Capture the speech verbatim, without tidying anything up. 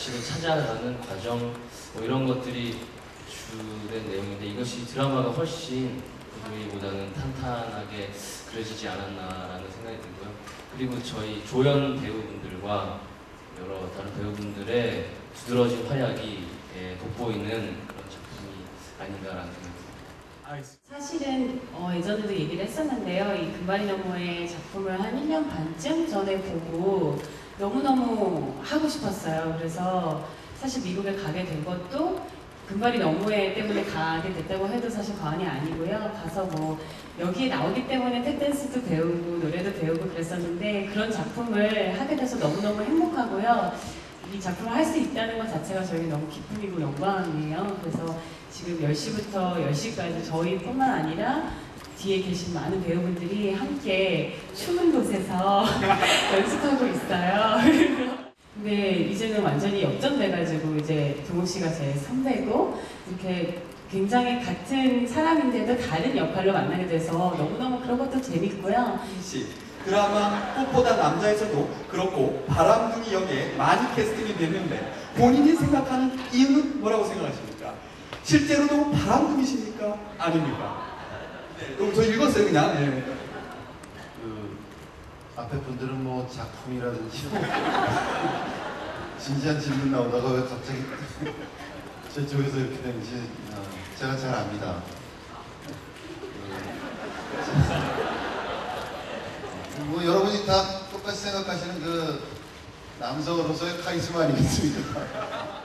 가치를 찾아가는 과정 뭐 이런 것들이 주된 내용인데 이것이 드라마가 훨씬 그보다는 탄탄하게 그려지지 않았나라는 생각이 들고요. 그리고 저희 조연 배우분들과 여러 다른 배우분들의 두드러진 활약이 예, 돋보이는 그런 작품이 아닌가라는 생각이 듭니다. 사실은 어, 예전에도 얘기를 했었는데요. 이 금발이 너머의 작품을 한 일 년 반쯤 전에 보고 너무너무 하고 싶었어요. 그래서 사실 미국에 가게 된 것도 금발이 너머에 때문에 가게 됐다고 해도 사실 과언이 아니고요. 가서 뭐 여기에 나오기 때문에 탭댄스도 배우고 노래도 배우고 그랬었는데 그런 작품을 하게 돼서 너무너무 행복하고요. 이 작품을 할 수 있다는 것 자체가 저희 너무 기쁨이고 영광이에요. 그래서 지금 열 시부터 열 시까지 저희뿐만 아니라 뒤에 계신 많은 배우분들이 함께 추운 곳에서 연습하고 있어요. 근데 이제는 완전히 역전돼가지고 이제 동욱 씨가 제 선배고 이렇게 굉장히 같은 사람인데도 다른 역할로 만나게 돼서 너무너무 그런 것도 재밌고요. 씨, 드라마 꽃보다 남자에서도 그렇고 바람둥이 역에 많이 캐스팅이 됐는데 본인이 생각하는 이유는 뭐라고 생각하십니까? 실제로도 바람둥이십니까? 아닙니까? 네, 그럼 저 읽었어요 그냥. 네. 그 앞에 분들은 뭐 작품이라든지 진지한 질문 나오다가 왜 갑자기 제 쪽에서 이렇게 되는지 어, 제가 잘 압니다. 그, 뭐 여러분이 다 똑같이 생각하시는 그 남성으로서의 카리스마 아니겠습니까?